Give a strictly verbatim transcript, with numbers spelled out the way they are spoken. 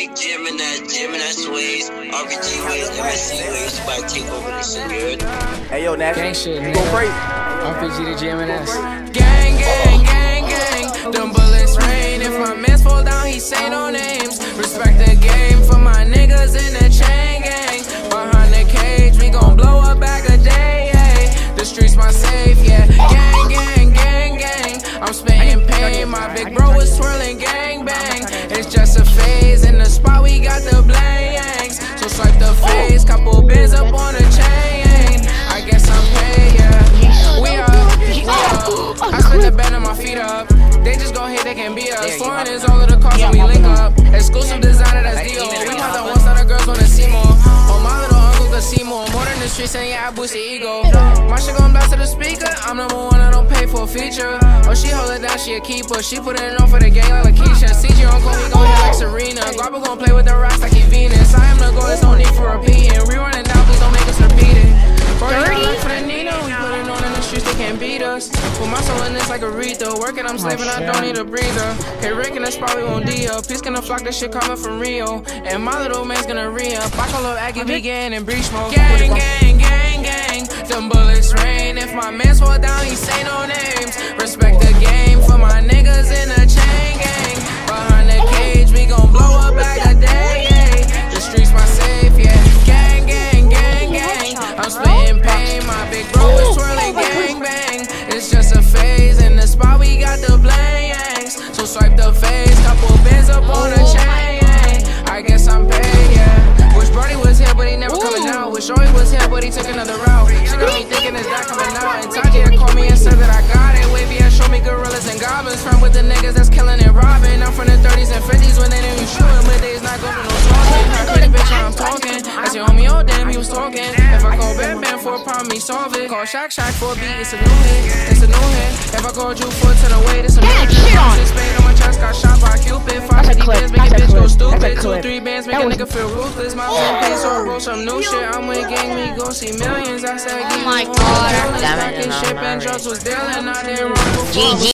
Big Gemini, Gemini Sways, R B G Waves, M S C Waves, about to take over this shit, you heard? Hey yo, Nash, gang shit, you go crazy. R P G to G M N S. Gang, gang, gang, gang. Them bullets rain. If my mans fall down, he say no names. Respect the game for my niggas in the chain gang. Behind the cage, we gon' blow a bag a day. Hey. The streets my safe, yeah. Gang, gang, gang, gang. I'm spitting pain. My big bro is swirling gang bang. It's just a phase. In the spot, we got the blanks. So swipe the face. Couple bins up on the chain. I guess I'm paid, yeah. We up, we up. I spit the bed on my feet up. They just gon' hit, they can beat us. Foreign is all of the cars when we link up. Exclusive designer, that's D O. We got the ones that the girls wanna see more. Oh, my little uncle can see more. More than the streets and yeah, I boost the ego. My shit gon' blast to the speaker. I'm number one, I don't pay for a feature. Oh, she hold it down, she a keeper. She put it on for the gang like Lakeisha. C G on call, we gon' hit like Serena. Guapa gon' play with the rocks like he Venus. I am the goal, there's no need for repeating. We running down, please don't make us repeat it. Dirty for the Nino, we put it on in the streets, they can't beat us. Put my soul in this like Aretha. Working, I'm slaving, I don't need a breather. Hey, Rick and that's probably won't D up. Peace gonna flock, this shit coming from Rio. And my little man's gonna re-up. I call up Aggie begin and breach mode. Gang, gang, gang, gang. Them bullets rain. If my mans fall down, he say no names. Respect the game for my niggas in the chain gang. Behind the cage, we gon' blow a bag a day. Yeah. The streets my safe, yeah. Gang, gang, gang, gang. I'm spitting pain. My big bro is twirling gang bang. It's just a phase. In the spot, we got the blanks. So swipe the face. Couple bins up on the chain. I guess I'm paid, yeah. Wish Brody was here, but he never coming out. Wish Joey was here, but he took another route. She got me thinking, is that coming out? And Tajia called me and said that I got it. Wavy and show me gorillas and goblins. Friend with the niggas that's killing and robbing. I'm from the thirties and fifties when they didn't be shooting. But they's not going to no talking. Her pretty bitch, I'm talking. I see homie, oh damn, he was talking. If I call Bam Bam for a problem, he solve it. Call Shaq Shaq for a beat, it's a new hit. It's a new hit. If I call Drew foot to the weight, it's a new hit. Spade on my chest, got shot by Cupid. Five fifty bands, make a bitch go stupid. Two, three bands, make a nigga feel ruthless. My own piece, so I roll some new shit. I'm with gang, we gon' see millions. I said, Oh my god, damn it, shit and drugs was dealing, not here wrong.